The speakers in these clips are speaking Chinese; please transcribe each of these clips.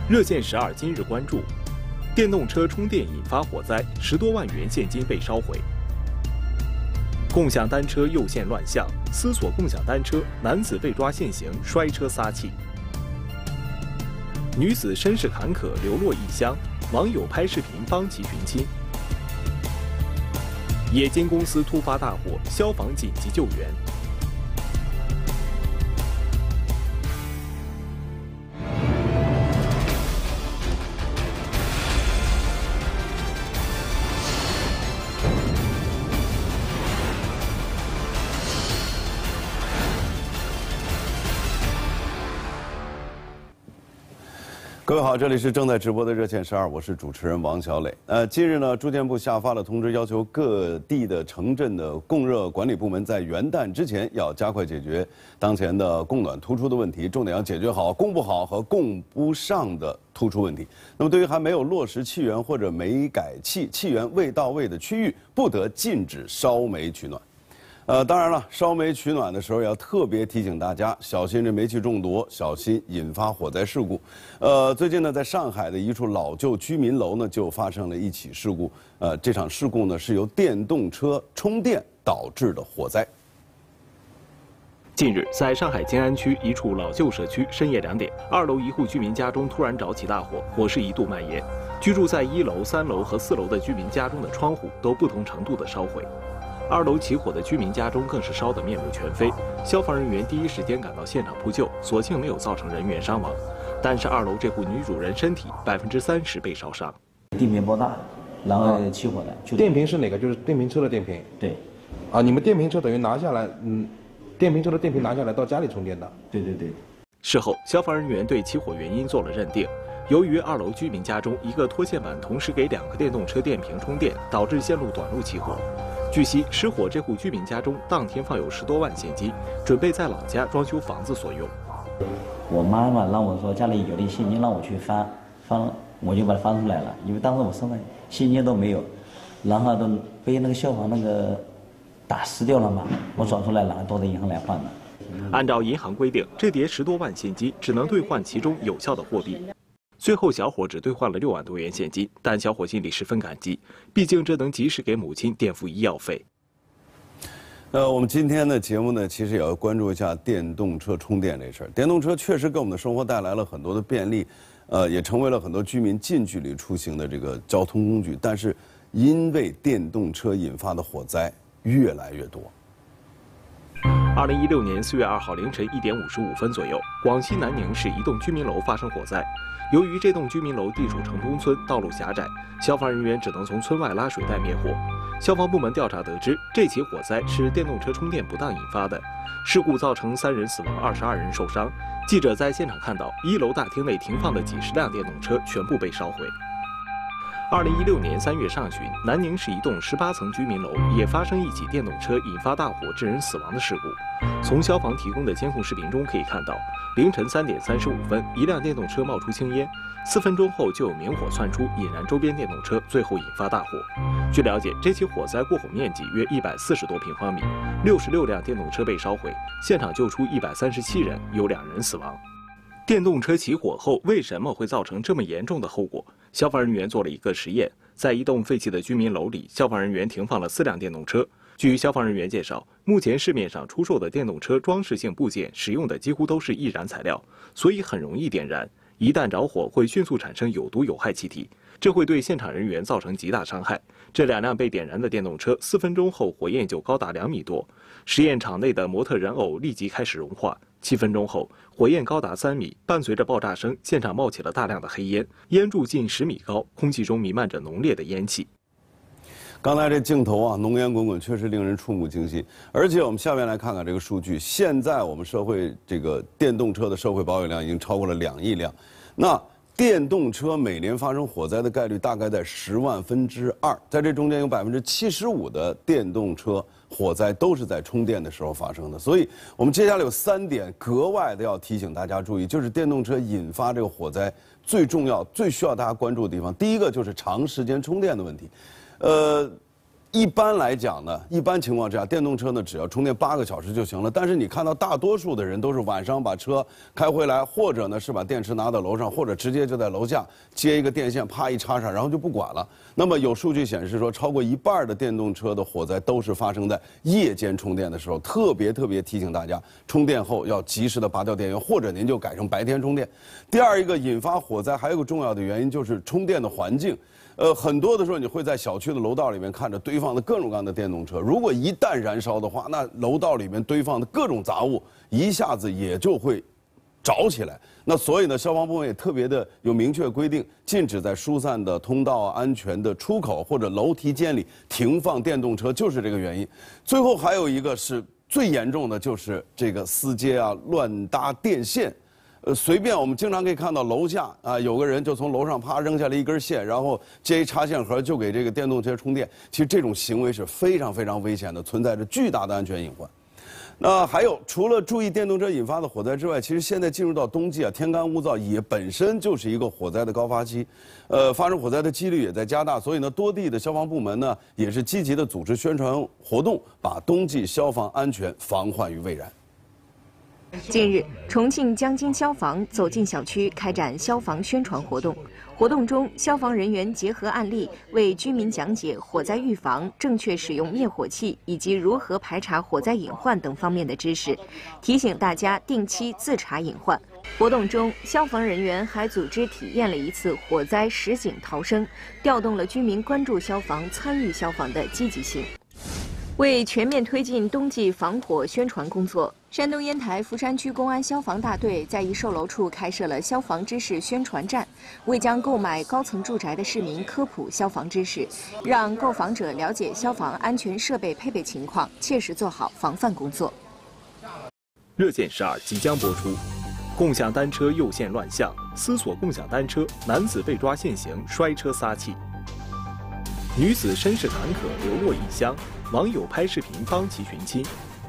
热线12今日关注：电动车充电引发火灾，10多万元现金被烧毁。共享单车诱线乱象，思索共享单车，男子被抓现行，摔车撒气。女子身世坎坷，流落异乡，网友拍视频帮其寻亲。冶金公司突发大火，消防紧急救援。 各位好，这里是正在直播的热线12，我是主持人王小磊。近日呢，住建部下发了通知，要求各地的城镇的供热管理部门在元旦之前要加快解决当前的供暖突出的问题，重点要解决好供不好和供不上的突出问题。那么，对于还没有落实气源或者煤改气、气源未到位的区域，不得禁止烧煤取暖。当然了，烧煤取暖的时候要特别提醒大家，小心这煤气中毒，小心引发火灾事故。最近呢，在上海的一处老旧居民楼呢，就发生了一起事故。这场事故呢，是由电动车充电导致的火灾。 近日，在上海静安区一处老旧社区，深夜2点，2楼一户居民家中突然着起大火，火势一度蔓延，居住在1楼、3楼和4楼的居民家中的窗户都不同程度的烧毁。2楼起火的居民家中更是烧得面目全非，消防人员第一时间赶到现场扑救，所幸没有造成人员伤亡。但是2楼这户女主人身体30%被烧伤。 地平爆炸，然后起火的。 电瓶是哪个？就是电瓶车的电瓶。 对。 啊，你们电瓶车等于拿下来，电瓶车的电瓶拿下来到家里充电的。 对对对。 事后，消防人员对起火原因做了认定，由于2楼居民家中一个拖线板同时给2个电动车电瓶充电，导致线路短路起火。据悉，失火这户居民家中当天放有10多万现金，准备在老家装修房子所用。 我妈妈让我说家里有点现金，让我去翻，我就把它翻出来了。因为当时我身上现金都没有，然后都被那个消防那个打湿掉了嘛，我转出来然后都到银行来换的。 按照银行规定，这叠10多万现金只能兑换其中有效的货币。最后，小伙只兑换了6万多元现金，但小伙心里十分感激，毕竟这能及时给母亲垫付医药费。 我们今天的节目呢，其实也要关注一下电动车充电这事儿。电动车确实给我们的生活带来了很多的便利，也成为了很多居民近距离出行的这个交通工具。但是，因为电动车引发的火灾越来越多。 2016年4月2号凌晨1点55分左右，广西南宁市一栋居民楼发生火灾。由于这栋居民楼地处城中村，道路狭窄，消防人员只能从村外拉水带灭火。消防部门调查得知，这起火灾是电动车充电不当引发的，事故造成3人死亡，22人受伤。记者在现场看到，1楼大厅内停放的几十辆电动车全部被烧毁。2016年3月上旬，南宁市一栋18层居民楼也发生一起电动车引发大火致人死亡的事故。从消防提供的监控视频中可以看到，凌晨3点35分，一辆电动车冒出青烟，4分钟后就有明火窜出，引燃周边电动车，最后引发大火。据了解，这起火灾过火面积约140多平方米，66辆电动车被烧毁，现场救出137人，有2人死亡。电动车起火后为什么会造成这么严重的后果？消防人员做了一个实验，在一栋废弃的居民楼里，消防人员停放了4辆电动车。据消防人员介绍，目前市面上出售的电动车装饰性部件使用的几乎都是易燃材料，所以很容易点燃。一旦着火，会迅速产生有毒有害气体，这会对现场人员造成极大伤害。这2辆被点燃的电动车，4分钟后火焰就高达2米多。实验场内的模特人偶立即开始融化，7分钟后，火焰高达3米，伴随着爆炸声，现场冒起了大量的黑烟，烟柱近10米高，空气中弥漫着浓烈的烟气。 刚才这镜头啊，浓烟滚滚，确实令人触目惊心。而且我们下面来看看这个数据，现在我们社会这个电动车的社会保有量已经超过了2亿辆，那电动车每年发生火灾的概率大概在10万分之2，在这中间有75%的电动车火灾都是在充电的时候发生的。所以我们接下来有3点格外的要提醒大家注意，就是电动车引发这个火灾最重要、最需要大家关注的地方。第一个就是长时间充电的问题。 一般来讲呢，一般情况之下，电动车呢只要充电8个小时就行了。但是你看到大多数的人都是晚上把车开回来，或者呢是把电池拿到楼上，或者直接就在楼下接一个电线，啪一插上，然后就不管了。那么有数据显示说，超过1半的电动车的火灾都是发生在夜间充电的时候。特别提醒大家，充电后要及时的拔掉电源，或者您就改成白天充电。第二一个引发火灾还有个重要的原因就是充电的环境。很多的时候你会在小区的楼道里面看着堆放的各种各样的电动车，如果一旦燃烧的话，那楼道里面堆放的各种杂物一下子也就会着起来。那所以呢，消防部门也特别的有明确规定，禁止在疏散的通道、安全的出口或者楼梯间里停放电动车，就是这个原因。最后还有一个是最严重的，就是这个私接啊、乱搭电线。随便我们经常可以看到楼下啊，有个人就从楼上啪扔下来一根线，然后接一插线盒就给这个电动车充电。其实这种行为是非常危险的，存在着巨大的安全隐患。那还有，除了注意电动车引发的火灾之外，其实现在进入到冬季啊，天干物燥也本身就是一个火灾的高发期，发生火灾的几率也在加大。所以呢，多地的消防部门呢也是积极的组织宣传活动，把冬季消防安全防患于未然。 近日，重庆江津消防走进小区开展消防宣传活动。活动中，消防人员结合案例，为居民讲解火灾预防、正确使用灭火器以及如何排查火灾隐患等方面的知识，提醒大家定期自查隐患。活动中，消防人员还组织体验了一次火灾实景逃生，调动了居民关注消防、参与消防的积极性。为全面推进冬季防火宣传工作，山东烟台福山区公安消防大队在一售楼处开设了消防知识宣传站，为将购买高层住宅的市民科普消防知识，让购房者了解消防安全设备配备情况，切实做好防范工作。 热线12即将播出。共享单车诱线乱象，思索共享单车，男子被抓现行摔车撒气。女子身世坎坷流落异乡，网友拍视频帮其寻亲。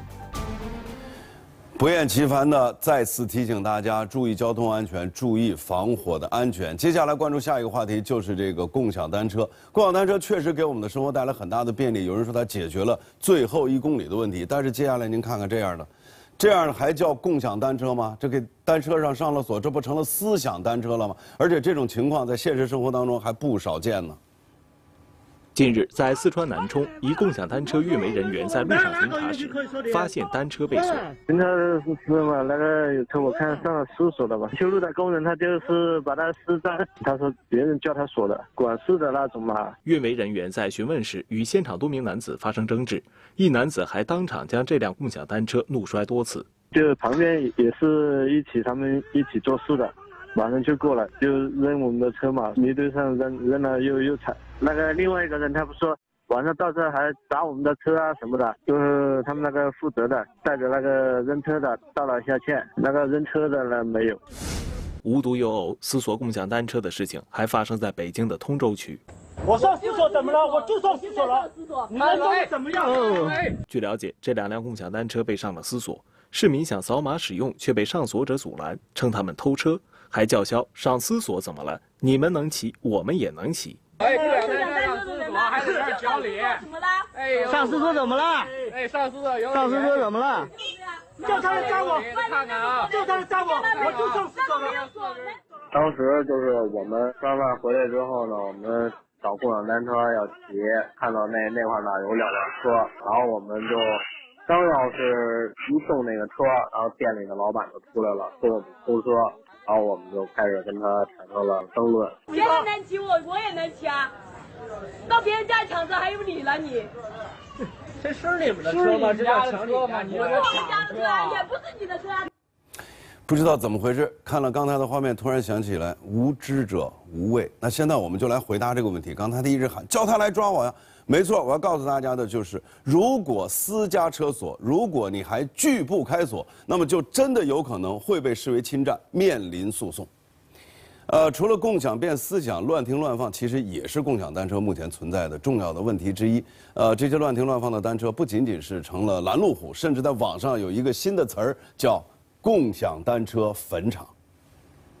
不厌其烦的再次提醒大家注意交通安全，注意防火的安全。接下来关注下一个话题，就是这个共享单车。共享单车确实给我们的生活带来很大的便利，有人说它解决了最后1公里的问题。但是接下来您看看这样的，这样还叫共享单车吗？这给单车上上了锁，这不成了思想单车了吗？而且这种情况在现实生活当中还不少见呢。 近日，在四川南充，一共享单车运维人员在路上巡查时，发现单车被锁。 巡查是嘛，那个有车我看上了失锁了吧？修路的工人他就是把它施展，他说别人叫他锁的，管事的那种嘛。 运维人员在询问时与现场多名男子发生争执，一男子还当场将这辆共享单车怒摔多次。 就旁边也是他们一起做事的。马上就过来，就扔我们的车嘛，泥堆上扔了又踩。那个另外一个人他不说晚上到这还砸我们的车啊什么的，就是他们那个负责的带着那个扔车的道了一下歉，那个扔车的呢没有。 无独有偶，思索共享单车的事情还发生在北京的通州区。 我上思索怎么了？我就上思索了。你们到底怎么样？ 据了解，这2辆共享单车被上了思索，市民想扫码使用，却被上锁者阻拦，称他们偷车，还叫嚣上思索怎么了？你们能骑，我们也能骑。 哎，不然上思索还得要讲理。怎么了？哎，上思索怎么了？哎，上思索有。上思索怎么了？叫他来抓我！看看啊！叫他来抓我！我就上思索了。 当时就是我们吃完饭回来之后呢，我们找共享单车要骑，看到那块呢有2辆车，然后我们就刚要是一动那个车，然后店里的老板就出来了，说我们偷车。然后我们就开始跟他产生了争论。 别人能骑我也能骑啊！到别人家抢车还有理了你？ 这是你们的车吗？这叫抢车吗？ 不是我们家的车啊，也不是你的车啊。 不知道怎么回事，看了刚才的画面，突然想起来无知者无畏。那现在我们就来回答这个问题。刚才他一直喊叫他来抓我呀，没错，我要告诉大家的就是，如果私家车锁，如果你还拒不开锁，那么就真的有可能会被视为侵占，面临诉讼。除了共享变私享、乱停乱放，其实也是共享单车目前存在的重要的问题之一。这些乱停乱放的单车不仅仅是成了拦路虎，甚至在网上有一个新的词儿叫共享单车坟场。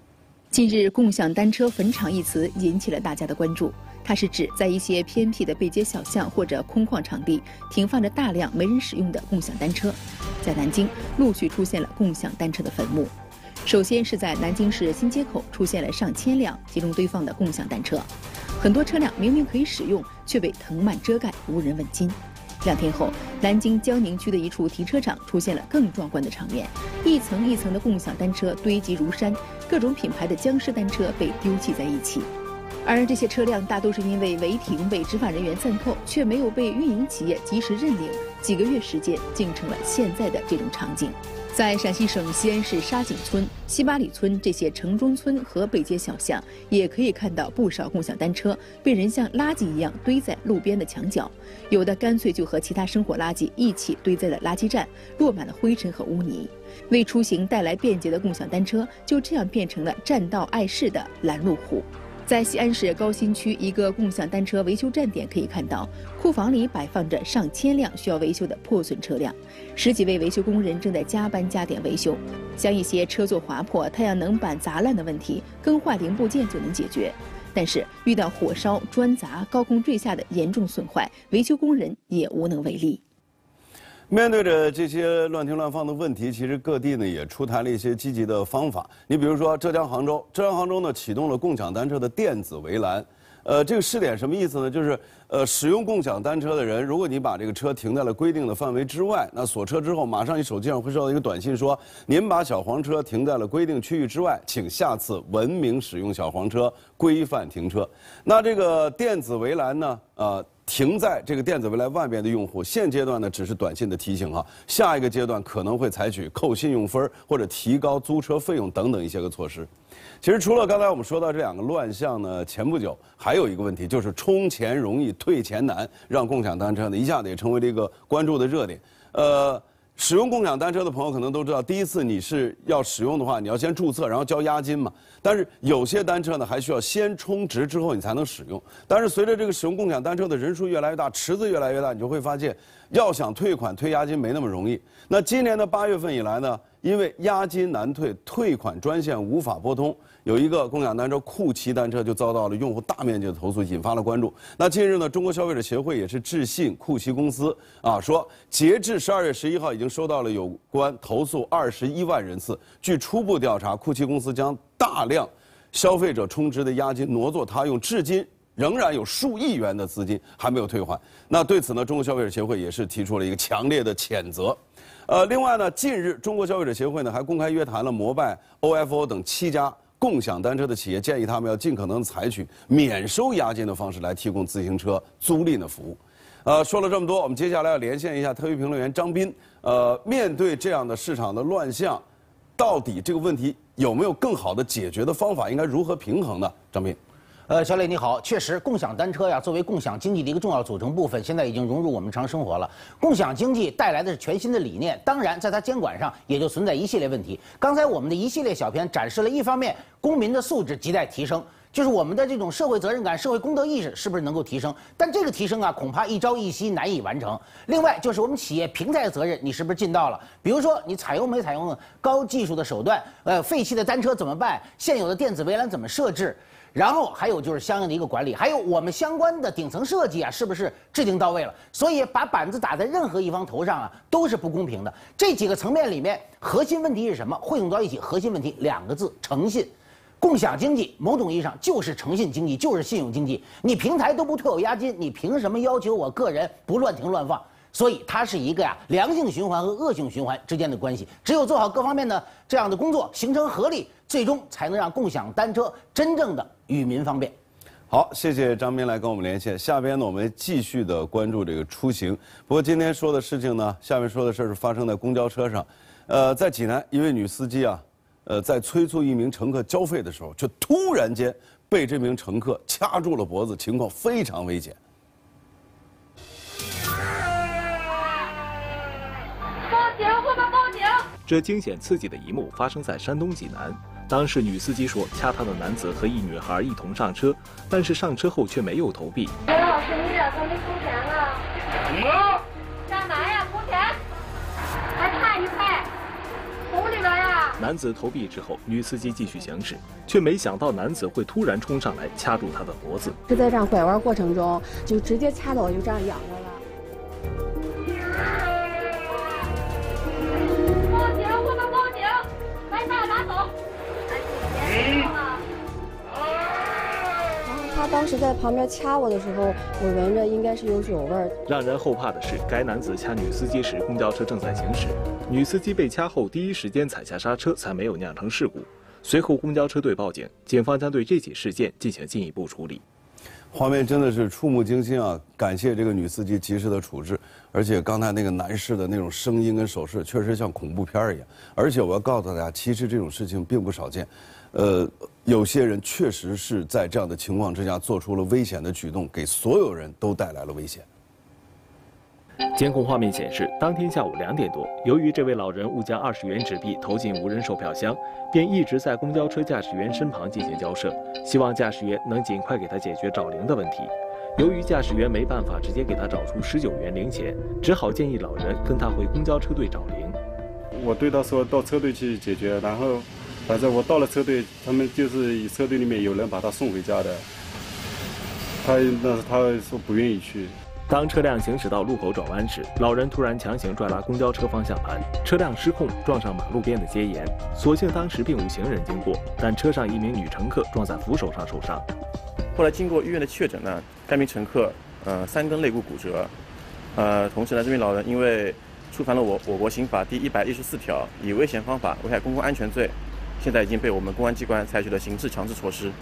近日，共享单车坟场一词引起了大家的关注。它是指在一些偏僻的背街小巷或者空旷场地停放着大量没人使用的共享单车。在南京，陆续出现了共享单车的坟墓。首先是在南京市新街口出现了上千辆集中堆放的共享单车，很多车辆明明可以使用，却被藤蔓遮盖，无人问津。2天后，南京江宁区的一处停车场出现了更壮观的场面，一层一层的共享单车堆积如山，各种品牌的僵尸单车被丢弃在一起。而这些车辆大都是因为违停被执法人员暂扣，却没有被运营企业及时认领，几个月时间竟成了现在的这种场景。在陕西省西安市沙井村、西八里村这些城中村和背街小巷，也可以看到不少共享单车被人像垃圾一样堆在路边的墙角，有的干脆就和其他生活垃圾一起堆在了垃圾站，落满了灰尘和污泥。为出行带来便捷的共享单车，就这样变成了占道碍事的拦路虎。在西安市高新区一个共享单车维修站点可以看到，库房里摆放着上千辆需要维修的破损车辆，10几位维修工人正在加班加点维修。像一些车座划破、太阳能板砸烂的问题，更换零部件就能解决。但是遇到火烧、砖砸、高空坠下的严重损坏，维修工人也无能为力。 面对着这些乱停乱放的问题，其实各地呢也出台了一些积极的方法。你比如说浙江杭州呢启动了共享单车的电子围栏。这个试点什么意思呢？就是使用共享单车的人，如果你把这个车停在了规定的范围之外，那锁车之后，马上你手机上会收到一个短信说，您把小黄车停在了规定区域之外，请下次文明使用小黄车，规范停车。那这个电子围栏呢，停在这个电子围栏外面的用户，现阶段呢只是短信的提醒哈，下一个阶段可能会采取扣信用分或者提高租车费用等等一些个措施。其实除了刚才我们说到这2个乱象呢，前不久还有一个问题，就是充钱容易退钱难，让共享单车呢一下子也成为了一个关注的热点。使用共享单车的朋友可能都知道，第一次你是要使用的话，你要先注册，然后交押金嘛。但是有些单车呢，还需要先充值之后你才能使用。但是随着这个使用共享单车的人数越来越大，池子越来越大，你就会发现，要想退款退押金没那么容易。那今年的8月份以来呢，因为押金难退，退款专线无法拨通，有一个共享单车酷骑单车就遭到了用户大面积的投诉，引发了关注。那近日呢，中国消费者协会也是致信酷骑公司说截至12月11号已经收到了有关投诉21万人次。据初步调查，酷骑公司将大量消费者充值的押金挪作他用，至今仍然有数亿元的资金还没有退还。那对此呢，中国消费者协会也是提出了一个强烈的谴责。另外呢，近日中国消费者协会呢还公开约谈了摩拜、OFO 等7家共享单车的企业，建议他们要尽可能采取免收押金的方式来提供自行车租赁的服务。说了这么多，我们接下来要连线一下特约评论员张斌。面对这样的市场的乱象，到底这个问题有没有更好的解决的方法？应该如何平衡呢？张斌。 小磊你好，确实，共享单车呀，作为共享经济的一个重要组成部分，现在已经融入我们日常生活了。共享经济带来的是全新的理念，当然，在它监管上也就存在一系列问题。刚才我们的一系列小片展示了一方面，公民的素质亟待提升，就是我们的这种社会责任感、社会公德意识是不是能够提升？但这个提升啊，恐怕一朝一夕难以完成。另外，就是我们企业平台责任，你是不是尽到了？比如说，你采用没采用高技术的手段？废弃的单车怎么办？现有的电子围栏怎么设置？然后还有就是相应的一个管理，还有我们相关的顶层设计啊，是不是制定到位了？所以把板子打在任何一方头上啊，都是不公平的。这几个层面里面，核心问题是什么？汇总到一起，核心问题2个字：诚信。共享经济某种意义上就是诚信经济，就是信用经济。你平台都不退我押金，你凭什么要求我个人不乱停乱放？所以它是一个良性循环和恶性循环之间的关系。只有做好各方面的这样的工作，形成合力，最终才能让共享单车真正的与民方便。 好，谢谢张斌来跟我们连线。下边呢，我们继续的关注这个出行。不过今天说的事情呢，下面说的事是发生在公交车上。在济南，一位女司机在催促一名乘客交费的时候，却突然间被这名乘客掐住了脖子，情况非常危险。 这惊险刺激的一幕发生在山东济南。当时女司机说，掐她的男子和一女孩一同上车，但是上车后却没有投币。 刘老师，你俩都没付钱啊？干嘛呀？付钱？还差一块，桶里边呀。 男子投币之后，女司机继续行驶，却没想到男子会突然冲上来掐住她的脖子。 是在这样拐弯过程中，就直接掐到我，就这样仰着了。报警！我们报警！把他拿走！他当时在旁边掐我的时候，我闻着应该是有酒味儿。 让人后怕的是，该男子掐女司机时，公交车正在行驶，女司机被掐后第一时间踩下刹车，才没有酿成事故。随后，公交车队报警，警方将对这起事件进行进一步处理。 画面真的是触目惊心啊！感谢这个女司机及时的处置，而且刚才那个男士的那种声音跟手势，确实像恐怖片一样。而且我要告诉大家，其实这种事情并不少见。有些人确实是在这样的情况之下做出了危险的举动，给所有人都带来了危险。 监控画面显示，当天下午2点多，由于这位老人误将20元纸币投进无人售票箱，便一直在公交车驾驶员身旁进行交涉，希望驾驶员能尽快给他解决找零的问题。由于驾驶员没办法直接给他找出19元零钱，只好建议老人跟他回公交车队找零。 我对他说到车队去解决，然后反正我到了车队，他们就是车队里面有人把他送回家的。他说不愿意去。 当车辆行驶到路口转弯时，老人突然强行拽拉公交车方向盘，车辆失控撞上马路边的阶沿。所幸当时并无行人经过，但车上一名女乘客撞在扶手上受伤。 后来经过医院的确诊呢，该名乘客3根肋骨骨折。同时呢，这名老人因为触犯了我国刑法第114条，以危险方法危害公共安全罪，现在已经被我们公安机关采取了刑事强制措施。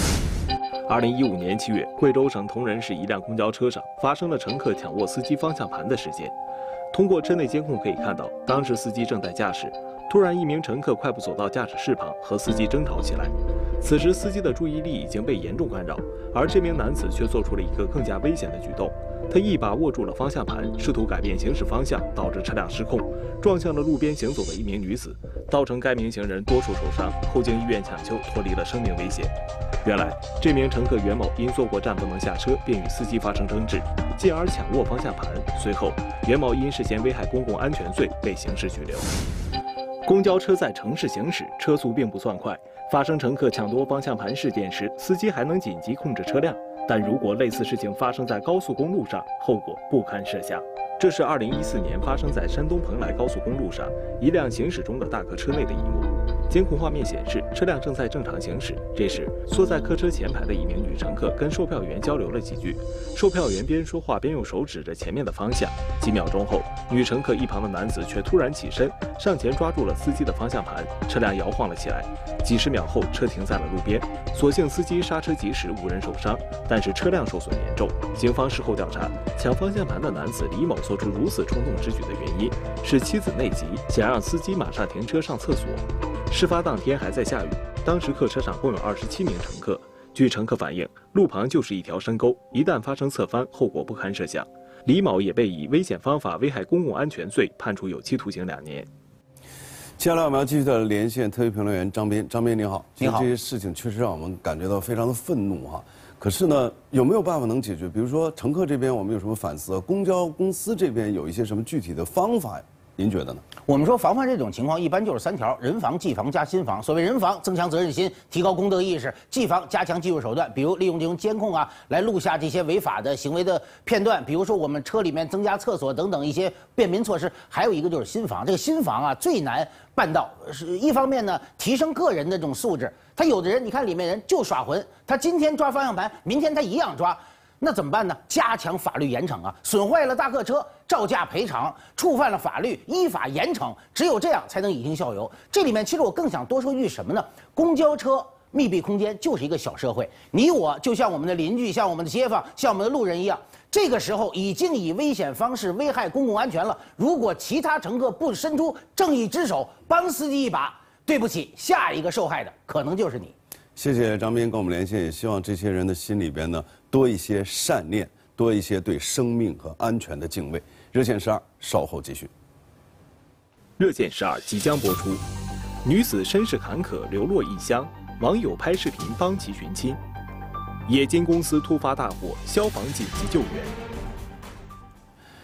2015年7月，贵州省铜仁市一辆公交车上发生了乘客抢握司机方向盘的事件。通过车内监控可以看到，当时司机正在驾驶，突然一名乘客快步走到驾驶室旁，和司机争吵起来。此时司机的注意力已经被严重干扰，而这名男子却做出了一个更加危险的举动。他一把握住了方向盘，试图改变行驶方向，导致车辆失控，撞向了路边行走的一名女子，造成该名行人多处受伤，后经医院抢救，脱离了生命危险。原来，这名乘客袁某因坐过站不能下车，便与司机发生争执，进而抢握方向盘。随后，袁某因涉嫌危害公共安全罪被刑事拘留。公交车在城市行驶，车速并不算快，发生乘客抢夺方向盘事件时，司机还能紧急控制车辆。但如果类似事情发生在高速公路上，后果不堪设想。这是2014年发生在山东蓬莱高速公路上一辆行驶中的大客车内的一幕。监控画面显示，车辆正在正常行驶。这时，坐在客车前排的一名女乘客跟售票员交流了几句，售票员边说话边用手指着前面的方向。几秒钟后，女乘客一旁的男子却突然起身，上前抓住了司机的方向盘，车辆摇晃了起来。几十秒后，车停在了路边。所幸司机刹车及时，无人受伤，但是车辆受损严重。警方事后调查，抢方向盘的男子李某做出如此冲动之举的原因是妻子内急，想让司机马上停车上厕所。事发当天还在下雨，当时客车上共有27名乘客。据乘客反映，路旁就是一条深沟，一旦发生侧翻，后果不堪设想。李某也被以危险方法危害公共安全罪判处有期徒刑2年。 接下来我们要继续的连线特约评论员张斌。张斌您好， 你好。 这些事情确实让我们感觉到非常的愤怒哈。可是呢，有没有办法能解决？比如说乘客这边我们有什么反思？公交公司这边有一些什么具体的方法？您觉得呢？ 我们说防范这种情况，一般就是3条：人防、技防加心防。所谓人防，增强责任心，提高公德意识；技防，加强技术手段，比如利用这种监控啊，来录下这些违法的行为的片段。比如说我们车里面增加厕所等等一些便民措施。还有一个就是心防，这个心防啊最难办到，是一方面呢提升个人的这种素质。他有的人你看里面人就耍混，他今天抓方向盘，明天他一样抓。那怎么办呢？加强法律严惩啊！损坏了大客车，照价赔偿；触犯了法律，依法严惩。只有这样才能以儆效尤。这里面其实我更想多说一句什么呢？公交车密闭空间就是一个小社会，你我就像我们的邻居，像我们的街坊，像我们的路人一样。这个时候已经以危险方式危害公共安全了。如果其他乘客不伸出正义之手，帮司机一把，对不起，下一个受害的可能就是你。 谢谢张斌跟我们连线，也希望这些人的心里边呢多一些善念，多一些对生命和安全的敬畏。热线12稍后继续。 热线12即将播出。女子身世坎坷，流落异乡，网友拍视频帮其寻亲。冶金公司突发大火，消防紧急救援。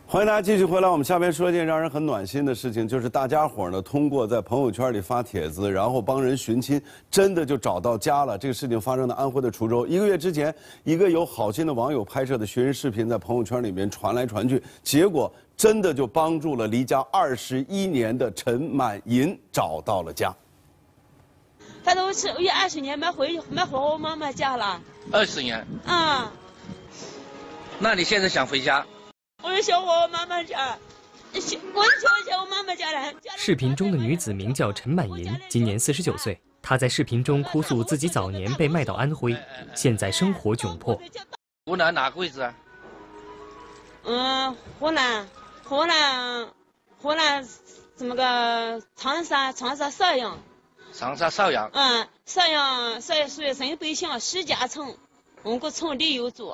欢迎大家继续回来。我们下边说一件让人很暖心的事情，就是大家伙呢通过在朋友圈里发帖子，然后帮人寻亲，真的就找到家了。这个事情发生在安徽的滁州。1个月之前，一个有好心的网友拍摄的寻人视频在朋友圈里面传来传去，结果真的就帮助了离家21年的陈满银找到了家。 他都是有20年没回我妈妈家了。 20年。 啊。 那你现在想回家？ 我就想我妈妈家，我想我妈妈家了。 视频中的女子名叫陈满银，今年49岁。她在视频中哭诉自己早年被卖到安徽，现在生活窘迫。 湖南哪个位置啊？ 湖南怎么个长沙邵阳。 长沙邵阳。 邵阳属于省北乡石家村，我们村里有住。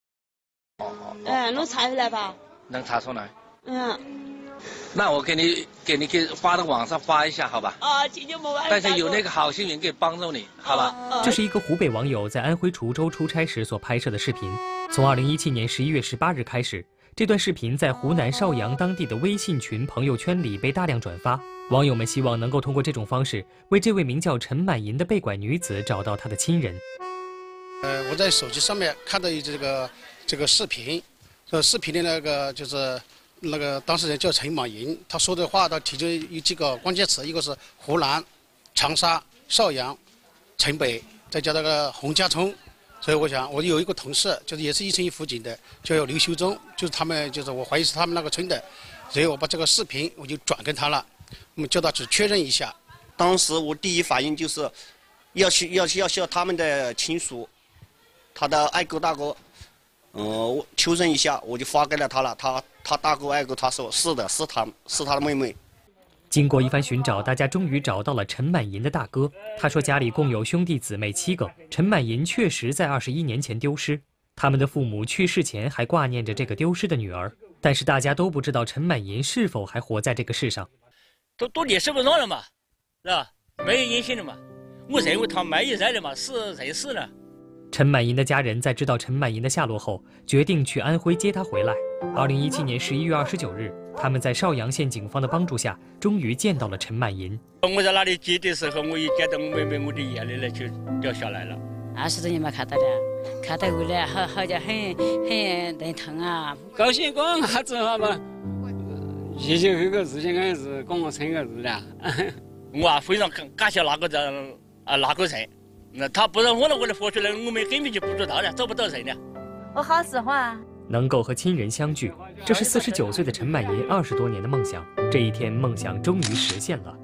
能查出来吧？ 能查出来。那我给你发到网上发一下，好吧？ 今天没完。 但是有那个好心人可以帮助你，好吧？ 这是一个湖北网友在安徽滁州出差时所拍摄的视频。从2017年11月18日开始，这段视频在湖南邵阳当地的微信群朋友圈里被大量转发。网友们希望能够通过这种方式，为这位名叫陈满银的被拐女子找到她的亲人。 我在手机上面看到这个视频，视频的那个就是那个当事人叫陈满银，他说的话他提出有几个关键词，一个是湖南、长沙、邵阳、城北，再加那个洪家村。所以我想，我有一个同事，就是也是1城1附近的，叫刘修忠，就是他们，就是我怀疑是他们那个村的，所以我把这个视频我就转给他了，我们叫他去确认一下。 当时我第一反应就是要向他们的亲属，他的爱哥大哥，我确认一下，我就发给了他了。他大哥爱哥他说是的，是他的妹妹。 经过一番寻找，大家终于找到了陈满银的大哥。他说家里共有兄弟姊妹7个，陈满银确实在21年前丢失。他们的父母去世前还挂念着这个丢失的女儿，但是大家都不知道陈满银是否还活在这个世上。 都联系不上了嘛，是吧？没有音信了嘛。我认为他没有在了嘛，是人死了。 陈满银的家人在知道陈满银的下落后，决定去安徽接他回来。2017年11月29日，他们在邵阳县警方的帮助下，终于见到了陈满银。 我在那里接的时候，我一见到我妹妹，我的眼泪呢就掉下来了。 20多年没看到了，看到回来好像很人疼啊。 高兴光还正好嘛，谢谢这个事情还是跟我成个事的。 我非常感谢那个人。那他不让我了，我的活出来，我们根本就不知道了，找不到人了。 我好实话。 能够和亲人相聚，这是49岁的陈满银20多年的梦想。这一天，梦想终于实现了。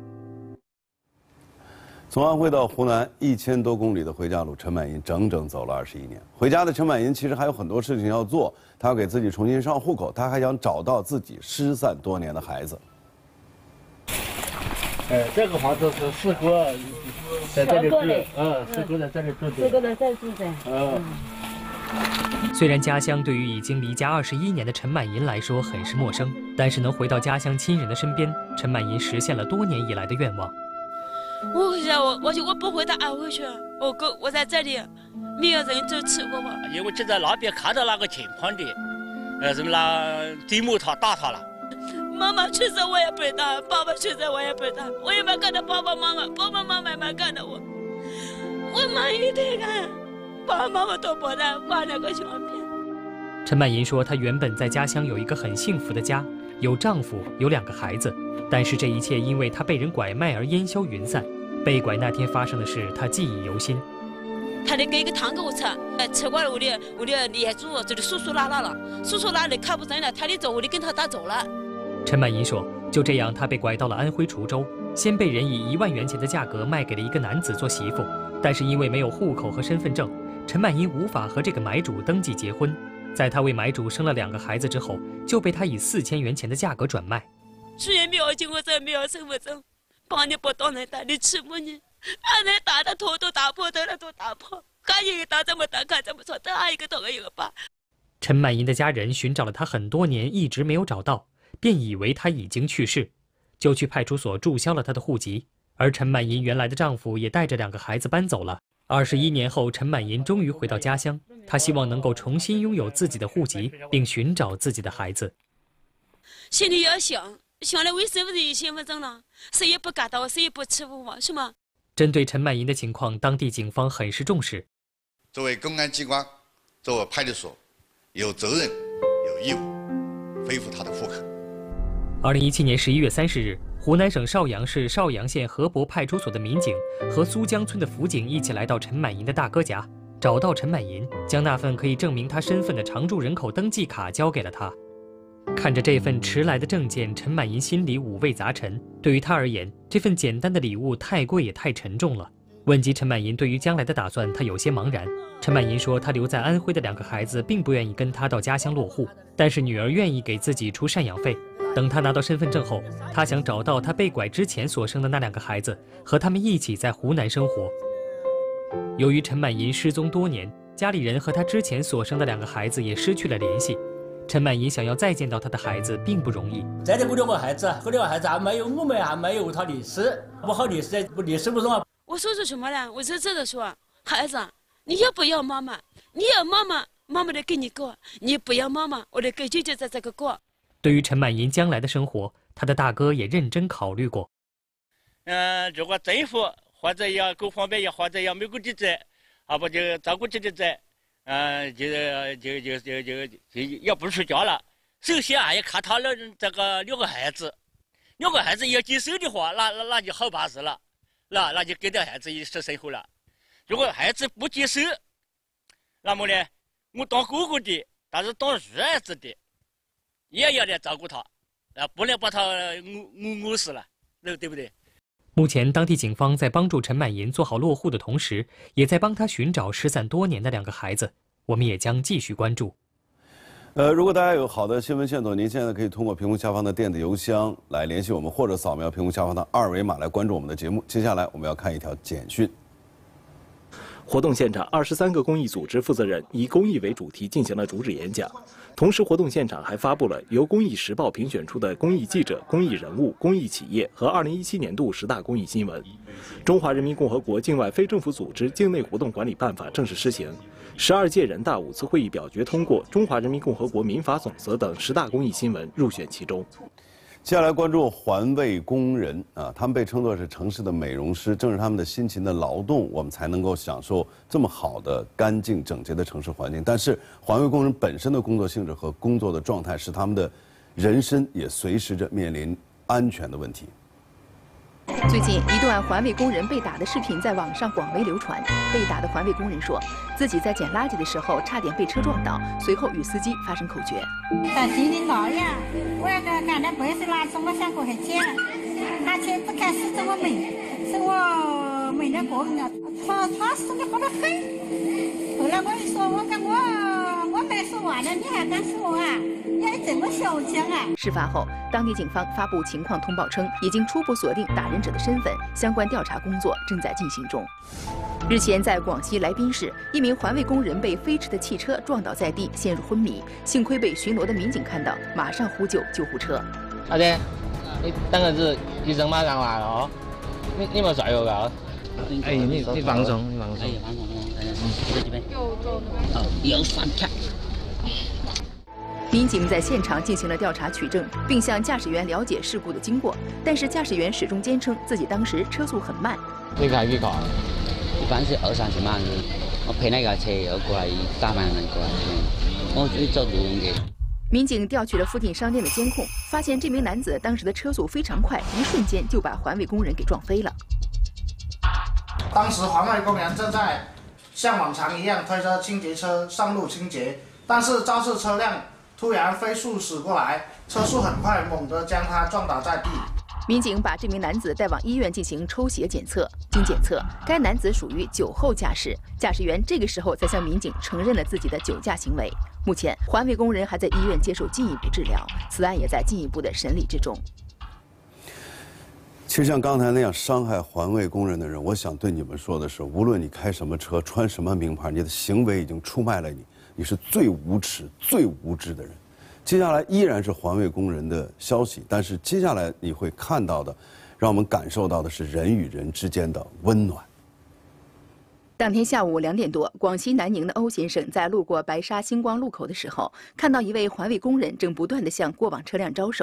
从安徽到湖南1000多公里的回家路，陈满银整整走了21年。回家的陈满银其实还有很多事情要做，他要给自己重新上户口，他还想找到自己失散多年的孩子。 这个房子是四哥在这里住，四哥在这里住的。 四哥在这住的。 虽然家乡对于已经离家21年的陈满银来说很是陌生，但是能回到家乡亲人的身边，陈满银实现了多年以来的愿望。 我不回到安徽去，我在这里，没有人支持我嘛。 因为就在那边看到那个情况的，什么那追摸他打他了。 妈妈去世我也不打，爸爸去世我也不打，我也没看到爸爸妈妈也没看到我妈一天看，爸爸妈妈都不在，挂那个相片。 陈满银说，她原本在家乡有一个很幸福的家，有丈夫，有2个孩子，但是这一切因为她被人拐卖而烟消云散。被拐那天发生的事，她记忆犹新。 他得给一个汤给我吃，吃过了我的连住，这里叔叔拉了，叔叔拉的看不准了，他的走我就跟他打走了。 陈满银说，就这样，她被拐到了安徽滁州，先被人以1万元钱的价格卖给了一个男子做媳妇，但是因为没有户口和身份证，陈满银无法和这个买主登记结婚。在她为买主生了2个孩子之后，就被他以4000元钱的价格转卖。 虽然没有结婚证，没有身份证，把你不当人打，你吃不你，把人打的头都打破，头都打破，看一个打这么大，看这么错，打一个头一个疤。 陈满银的家人寻找了她很多年，一直没有找到。便以为她已经去世，就去派出所注销了她的户籍。而陈满银原来的丈夫也带着2个孩子搬走了。21年后，陈满银终于回到家乡，她希望能够重新拥有自己的户籍，并寻找自己的孩子。 心里要想了为什么有身份证呢？谁也不敢到，谁也不欺负我，是吗？ 针对陈满银的情况，当地警方很是重视。 作为公安机关，作为派出所，有责任、有义务恢复他的户口。 2017年11月30日，湖南省邵阳市邵阳县河伯派出所的民警和苏江村的辅警一起来到陈满银的大哥家，找到陈满银，将那份可以证明他身份的常住人口登记卡交给了他。看着这份迟来的证件，陈满银心里五味杂陈。对于他而言，这份简单的礼物太贵也太沉重了。问及陈满银对于将来的打算，他有些茫然。陈满银说，他留在安徽的2个孩子并不愿意跟他到家乡落户，但是女儿愿意给自己出赡养费。等他拿到身份证后，他想找到他被拐之前所生的那2个孩子，和他们一起在湖南生活。由于陈满银失踪多年，家里人和他之前所生的2个孩子也失去了联系。陈满银想要再见到他的孩子并不容易。 这里我2个孩子，我2个孩子还没有，我们还没有他律师，不好律师不中啊。 我说什么呢？我就这么说，孩子，你要不要妈妈？你要妈妈，妈妈得给你过；你不要妈妈，我得给姐姐在这个过。 对于陈满银将来的生活，他的大哥也认真考虑过。 如果政府或者要各方面也或者要美国的责，要不就照顾姐姐责，就要不出家了。首先要看他的这个2个孩子，2个孩子要接受的话，那就好办事了，那就给这孩子一起生活了。如果孩子不接受，那么呢，我当哥哥的，但是当儿子的，也要来照顾他，不能把他饿死了，对不对？ 目前，当地警方在帮助陈满银做好落户的同时，也在帮他寻找失散多年的2个孩子。我们也将继续关注。 如果大家有好的新闻线索，您现在可以通过屏幕下方的电子邮箱来联系我们，或者扫描屏幕下方的2维码来关注我们的节目。接下来我们要看一条简讯。 活动现场，23个公益组织负责人以公益为主题进行了主旨演讲。同时，活动现场还发布了由公益时报评选出的公益记者、公益人物、公益企业和2017年度10大公益新闻。中华人民共和国境外非政府组织境内活动管理办法正式施行。12届人大5次会议表决通过《中华人民共和国民法总则》等10大公益新闻入选其中。 接下来关注环卫工人啊，他们被称作是城市的美容师，正是他们的辛勤的劳动，我们才能够享受这么好的、干净整洁的城市环境。但是，环卫工人本身的工作性质和工作的状态，使他们的人身也随时着面临安全的问题。 最近，一段环卫工人被打的视频在网上广为流传。被打的环卫工人说，自己在捡垃圾的时候差点被车撞倒，随后与司机发生口角。 但是你那样，我要干的不是垃圾，我想过去捡。他车子开始这么没，是我没那过呢。他说的好得很。后来我一说，我没说完了，你还敢说啊？你还这么嚣张啊！ 事发后，当地警方发布情况通报称，已经初步锁定打人者的身份，相关调查工作正在进行中。日前，在广西来宾市，一名环卫工人被飞驰的汽车撞倒在地，陷入昏迷。幸亏被巡逻的民警看到，马上呼救救护车。 阿姐，你等下子医生马上来了哦。你没摔过噶？哎，你放松，你放松。哎，放松，这边。 有翻跳。 民警在现场进行了调查取证，并向驾驶员了解事故的经过，但是驾驶员始终坚称自己当时车速很慢。 你开几快？ 一般是20-30码，我陪那个车又过来大慢人过来，我走路的。 民警调取了附近商店的监控，发现这名男子当时的车速非常快，一瞬间就把环卫工人给撞飞了。 当时环卫工人正在像往常一样推着清洁车上路清洁，但是肇事车辆突然飞速驶过来，车速很快，猛地将他撞倒在地。 民警把这名男子带往医院进行抽血检测，经检测，该男子属于酒后驾驶，驾驶员这个时候才向民警承认了自己的酒驾行为。目前，环卫工人还在医院接受进一步治疗，此案也在进一步的审理之中。 其实像刚才那样伤害环卫工人的人，我想对你们说的是，无论你开什么车，穿什么名牌，你的行为已经出卖了你，你是最无耻、最无知的人。接下来依然是环卫工人的消息，但是接下来你会看到的，让我们感受到的是人与人之间的温暖。 当天下午2点多，广西南宁的欧先生在路过白沙星光路口的时候，看到一位环卫工人正不断地向过往车辆招手。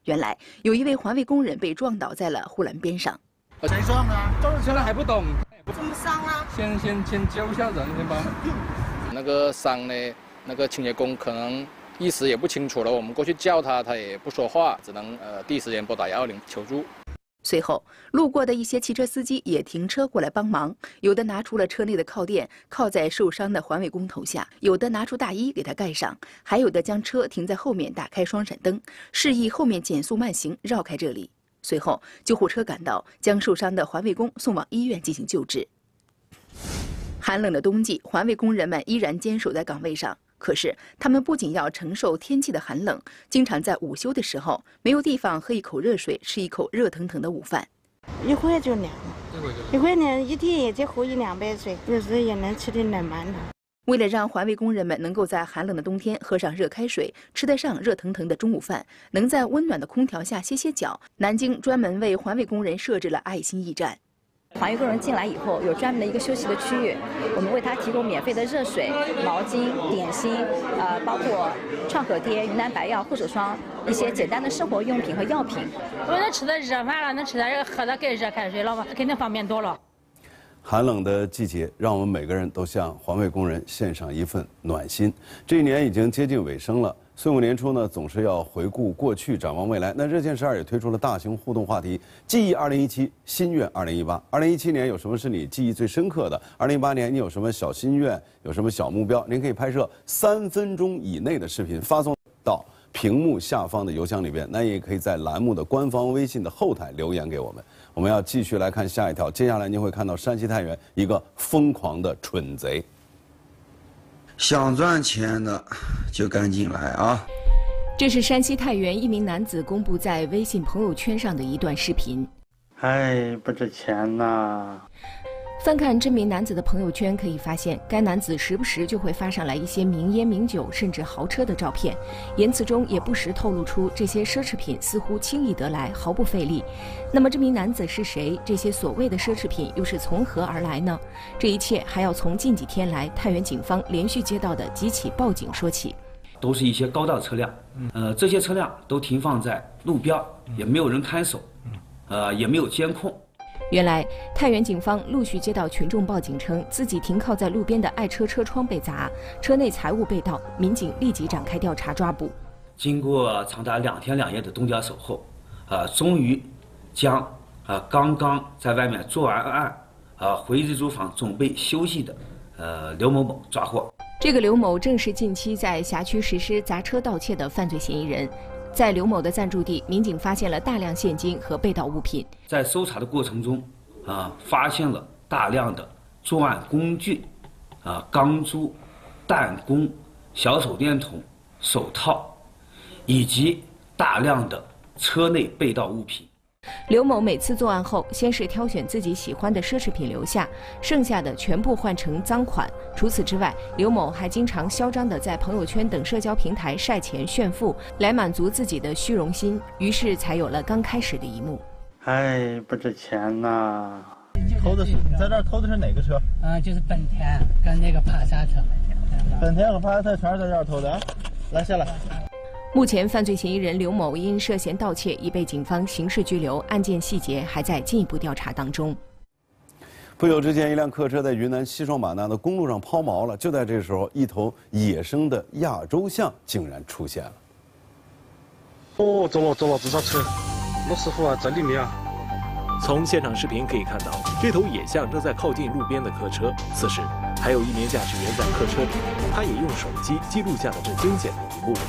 原来有一位环卫工人被撞倒在了护栏边上。 谁撞的？ 撞车了还不懂， 怎么伤了？ 先救一下人先吧。那个伤呢，那个清洁工可能意识也不清楚了，我们过去叫他，他也不说话，只能第一时间拨打120求助。 随后，路过的一些汽车司机也停车过来帮忙，有的拿出了车内的靠垫，靠在受伤的环卫工头下；有的拿出大衣给他盖上，还有的将车停在后面，打开双闪灯，示意后面减速慢行，绕开这里。随后，救护车赶到，将受伤的环卫工送往医院进行救治。寒冷的冬季，环卫工人们依然坚守在岗位上。可是，他们不仅要承受天气的寒冷，经常在午休的时候没有地方喝一口热水，吃一口热腾腾的午饭。 一会儿就凉了，一会儿呢，一天也就喝1-2杯水，有时也能吃点冷馒头。 为了让环卫工人们能够在寒冷的冬天喝上热开水，吃得上热腾腾的中午饭，能在温暖的空调下歇歇脚，南京专门为环卫工人设置了爱心驿站。 环卫工人进来以后，有专门的一个休息的区域，我们为他提供免费的热水、毛巾、点心，包括创可贴、云南白药、护手霜，一些简单的生活用品和药品。 我能吃的热饭了，能吃的喝的跟热开水了嘛，肯定方便多了。 寒冷的季节，让我们每个人都向环卫工人献上一份暖心。这一年已经接近尾声了。岁末年初呢，总是要回顾过去，展望未来。那热线12也推出了大型互动话题：记忆2017，心愿2018。2017年有什么是你记忆最深刻的？2018年你有什么小心愿？有什么小目标？您可以拍摄3分钟以内的视频，发送到屏幕下方的邮箱里边。那也可以在栏目的官方微信的后台留言给我们。我们要继续来看下一条，接下来您会看到山西太原一个疯狂的蠢贼。 想赚钱的就赶紧来啊！ 这是山西太原一名男子公布在微信朋友圈上的一段视频。 哎，不值钱呐！ 翻看这名男子的朋友圈，可以发现该男子时不时就会发上来一些名烟名酒甚至豪车的照片，言辞中也不时透露出这些奢侈品似乎轻易得来，毫不费力。那么这名男子是谁？这些所谓的奢侈品又是从何而来呢？这一切还要从近几天来太原警方连续接到的几起报警说起。 都是一些高档车辆，这些车辆都停放在路边，也没有人看守，也没有监控。 原来，太原警方陆续接到群众报警称，自己停靠在路边的爱车车窗被砸，车内财物被盗，民警立即展开调查抓捕。 经过长达2天2夜的冬点守候，终于将刚刚在外面做完案，回日租房准备休息的刘某某抓获。 这个刘某正是近期在辖区实施砸车盗窃的犯罪嫌疑人。在刘某的暂住地，民警发现了大量现金和被盗物品。 在搜查的过程中，发现了大量的作案工具，钢珠、弹弓、小手电筒、手套，以及大量的车内被盗物品。 刘某每次作案后，先是挑选自己喜欢的奢侈品留下，剩下的全部换成赃款。除此之外，刘某还经常嚣张地在朋友圈等社交平台晒钱炫富，来满足自己的虚荣心，于是才有了刚开始的一幕。 哎，不值钱呐！ 偷的是在这儿偷的是哪个车？ 就是本田跟那个帕萨特。 本田和帕萨特全是在这儿偷的。来，下来。 目前，犯罪嫌疑人刘某因涉嫌盗窃已被警方刑事拘留，案件细节还在进一步调查当中。 不久之前，一辆客车在云南西双版纳的公路上抛锚了。就在这时候，一头野生的亚洲象竟然出现了。 哦，走了，这辆车，陆师傅啊，在里面啊。 从现场视频可以看到，这头野象正在靠近路边的客车。此时，还有一名驾驶员在客车里，他也用手机记录下了这惊险的一幕。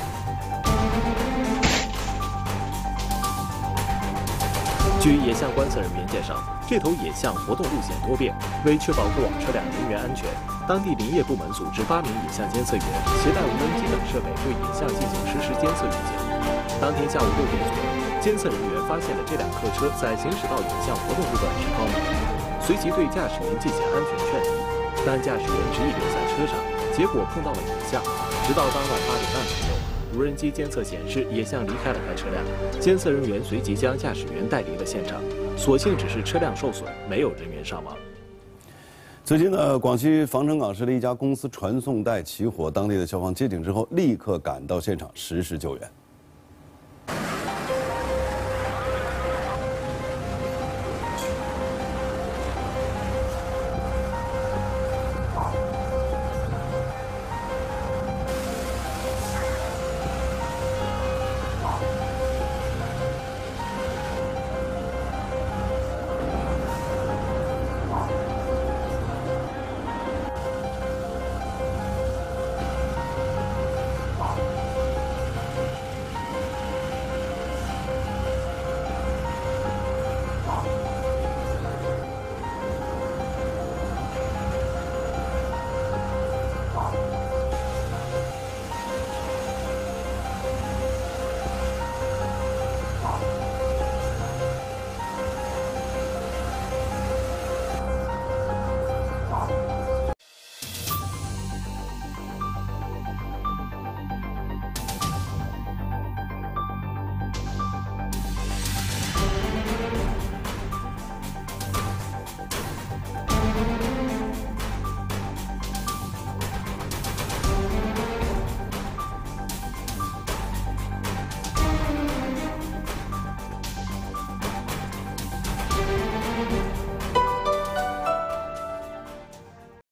据野象观测人员介绍，这头野象活动路线多变。为确保过往车辆人员安全，当地林业部门组织8名野象监测员携带无人机等设备对野象进行实时监测预警。当天下午6点左右，监测人员发现了这辆客车在行驶到野象活动路段时抛锚，随即对驾驶员进行安全劝离，但驾驶员执意留在车上，结果碰到了野象。直到当晚8点半左右，无人机监测显示野象离开了该车辆，监测人员随即将驾驶员带离了现场，所幸只是车辆受损，没有人员伤亡。 最近呢，广西防城港市的一家公司传送带起火，当地的消防接警之后，立刻赶到现场实施救援。